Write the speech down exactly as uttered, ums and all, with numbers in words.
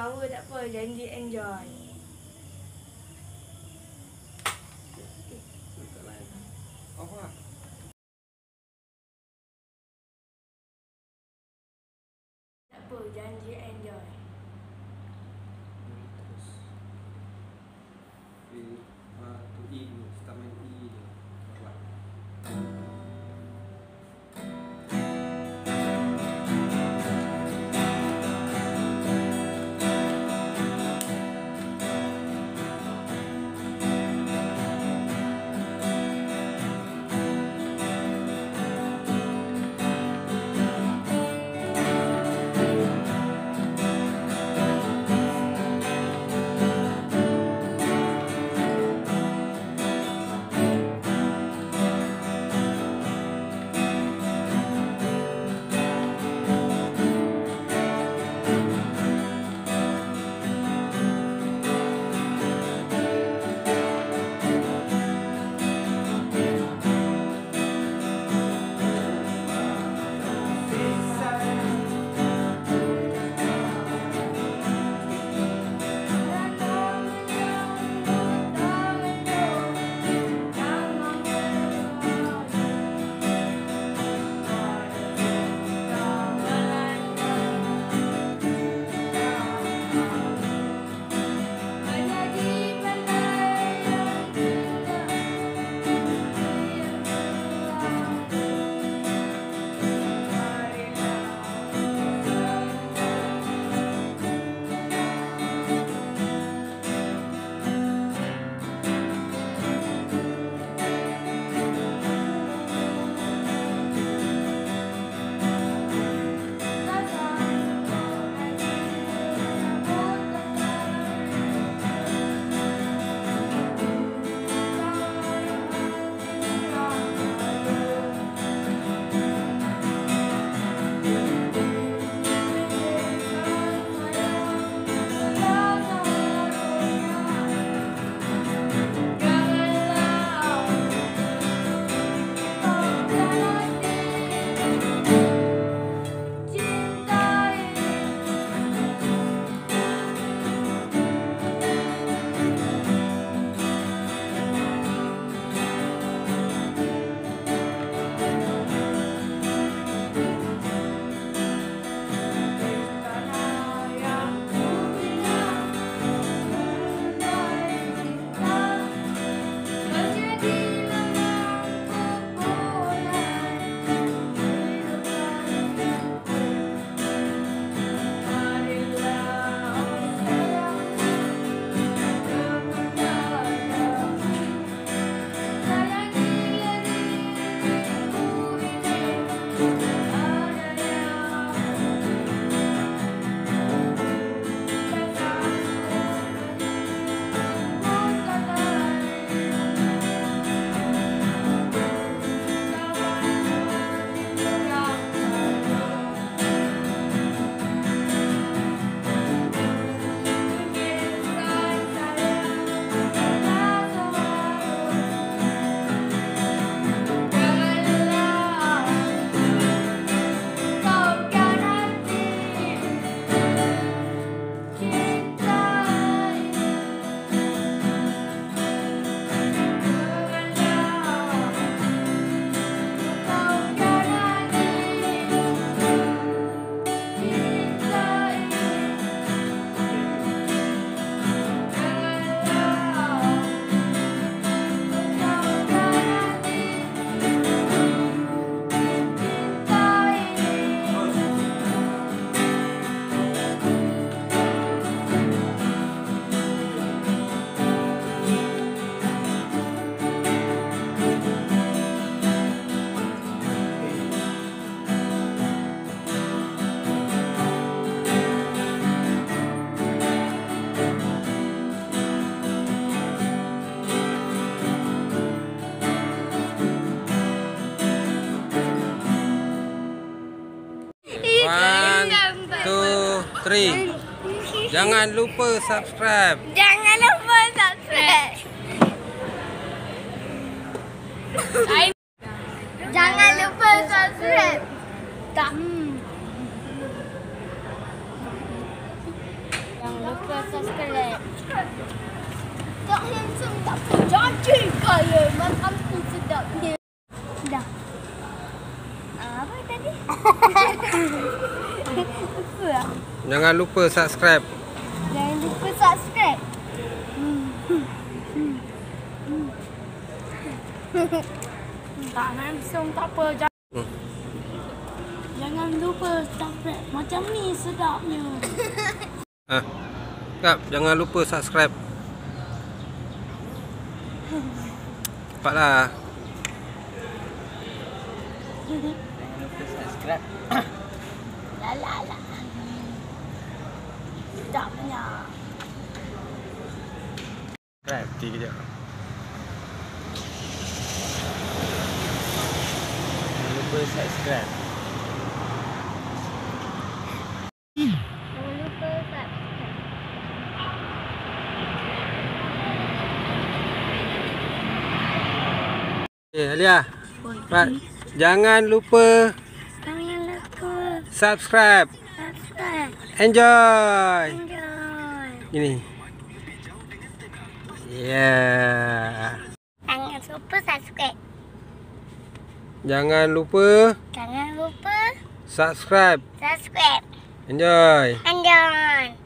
Lama tak apa, janji enjoy. Apa? Tak apa, janji enjoy. Terus. Di uh, tu E dulu, start main E je. Buat. three. Jangan lupa subscribe. Jangan lupa subscribe. Jangan lupa subscribe. Tak. handsome tak berjanji kaya makan tu sedapnya. Dah. Ah, apa tadi? Apa ah? Jangan lupa subscribe. Jangan lupa subscribe. Hmm. Hmm. Hmm. Tak handsome tak apa. Jangan, Hmm. jangan lupa subscribe. Macam ni sedapnya. Ah. Kap, jangan lupa subscribe. Cepatlah. Jangan lupa subscribe. La la la. Sedapnya. Subscribe ti kejap. Jangan lupa subscribe. Jangan lupa subscribe. Eh, Alia. Pat, jangan lupa Jangan lupa subscribe. subscribe. Enjoy. Enjoy. Gini. Yeah. Jangan lupa subscribe. Jangan lupa Jangan lupa subscribe. subscribe. Enjoy. Enjoy.